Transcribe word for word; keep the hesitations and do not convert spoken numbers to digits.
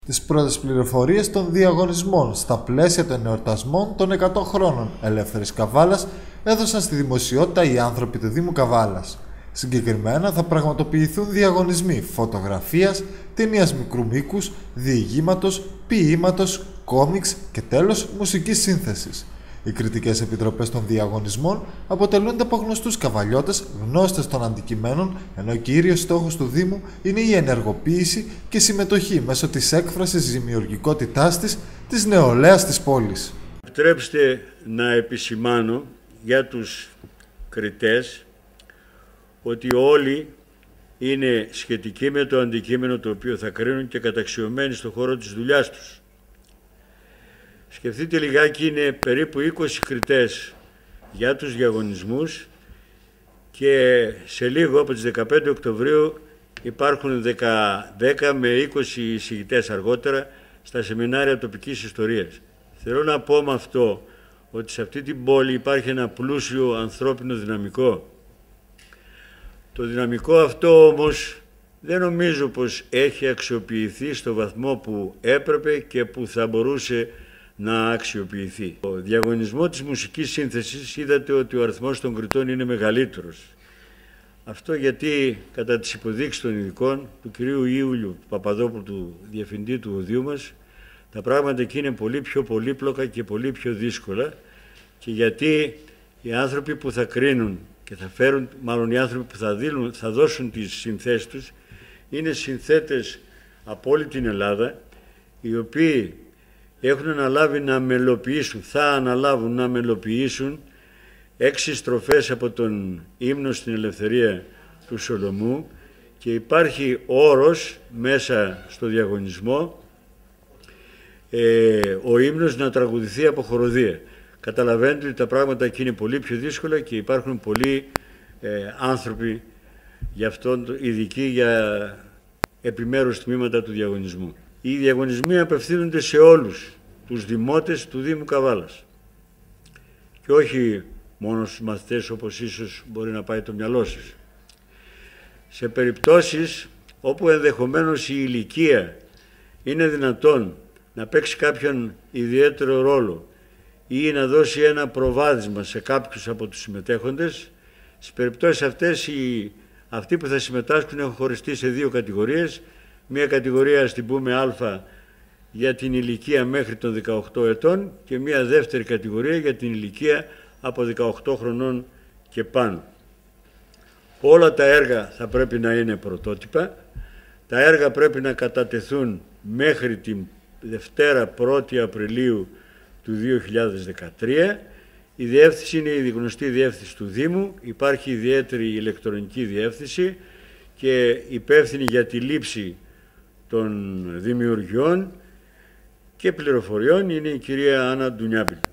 τις πρώτες πληροφορίες των διαγωνισμών στα πλαίσια των εορτασμών των εκατό χρόνων Ελεύθερης Καβάλας έδωσαν στη δημοσιότητα οι άνθρωποι του Δήμου Καβάλας. Συγκεκριμένα θα πραγματοποιηθούν διαγωνισμοί φωτογραφίας, ταινίας μικρού μήκους, διηγήματος, ποίηματος, κόμιξ και τέλος μουσικής σύνθεσης. Οι κριτικές επιτροπές των διαγωνισμών αποτελούνται από γνωστούς καβαλιώτες, γνώστες των αντικειμένων, ενώ κύριος στόχος του Δήμου είναι η ενεργοποίηση και συμμετοχή μέσω της έκφρασης δημιουργικότητάς της, της νεολαίας της πόλης. Επιτρέψτε να επισημάνω για τους κριτές ότι όλοι είναι σχετικοί με το αντικείμενο το οποίο θα κρίνουν και καταξιωμένοι στον χώρο της δουλειάς τους. Σκεφτείτε λιγάκι, είναι περίπου είκοσι κριτές για τους διαγωνισμούς και σε λίγο από τις δεκαπέντε Οκτωβρίου υπάρχουν δέκα με είκοσι εισηγητές αργότερα στα σεμινάρια τοπικής ιστορίας. Θέλω να πω με αυτό ότι σε αυτή την πόλη υπάρχει ένα πλούσιο ανθρώπινο δυναμικό. Το δυναμικό αυτό όμως δεν νομίζω πως έχει αξιοποιηθεί στο βαθμό που έπρεπε και που θα μπορούσε να αξιοποιηθεί. Ο διαγωνισμό της μουσικής σύνθεσης είδατε ότι ο αριθμός των κριτών είναι μεγαλύτερος. Αυτό γιατί κατά τις υποδείξεις των ειδικών του κυρίου Ιούλιου Παπαδόπουλου, του διευθυντή του ΟΔΙΟΥ μας, τα πράγματα εκεί είναι πολύ πιο πολύπλοκα και πολύ πιο δύσκολα και γιατί οι άνθρωποι που θα κρίνουν και θα φέρουν, μάλλον οι άνθρωποι που θα, δίνουν, θα δώσουν τις συνθέσεις τους, είναι συνθέτες από όλη την Ελλάδα, οι οποίοι έχουν αναλάβει να μελοποιήσουν, θα αναλάβουν να μελοποιήσουν έξι στροφές από τον ύμνο στην ελευθερία του Σολομού και υπάρχει όρος μέσα στο διαγωνισμό ε, ο ύμνος να τραγουδηθεί από χοροδία. Καταλαβαίνετε ότι τα πράγματα εκεί είναι πολύ πιο δύσκολα και υπάρχουν πολλοί ε, άνθρωποι για αυτόν, ειδικοί για επιμέρους τμήματα του διαγωνισμού. Οι διαγωνισμοί απευθύνονται σε όλους τους δημότες του Δήμου Καβάλας και όχι μόνο στους μαθητές όπως ίσως μπορεί να πάει το μυαλό σας. Σε περιπτώσεις όπου ενδεχομένως η ηλικία είναι δυνατόν να παίξει κάποιον ιδιαίτερο ρόλο ή να δώσει ένα προβάδισμα σε κάποιους από τους συμμετέχοντες, στις περιπτώσεις αυτές οι, αυτοί που θα συμμετάσχουν έχουν χωριστεί σε δύο κατηγορίες. Μία κατηγορία, ας την πούμε Α, για την ηλικία μέχρι των δεκαοκτώ ετών και μία δεύτερη κατηγορία για την ηλικία από δεκαοκτώ χρονών και πάνω. Όλα τα έργα θα πρέπει να είναι πρωτότυπα. Τα έργα πρέπει να κατατεθούν μέχρι την Δευτέρα πρώτη Απριλίου του δύο χιλιάδες δεκατρία. Η διεύθυνση είναι η γνωστή διεύθυνση του Δήμου. Υπάρχει ιδιαίτερη ηλεκτρονική διεύθυνση και υπεύθυνη για τη λήψη των δημιουργιών και πληροφοριών είναι η κυρία Άννα Ντουνιάπηλ.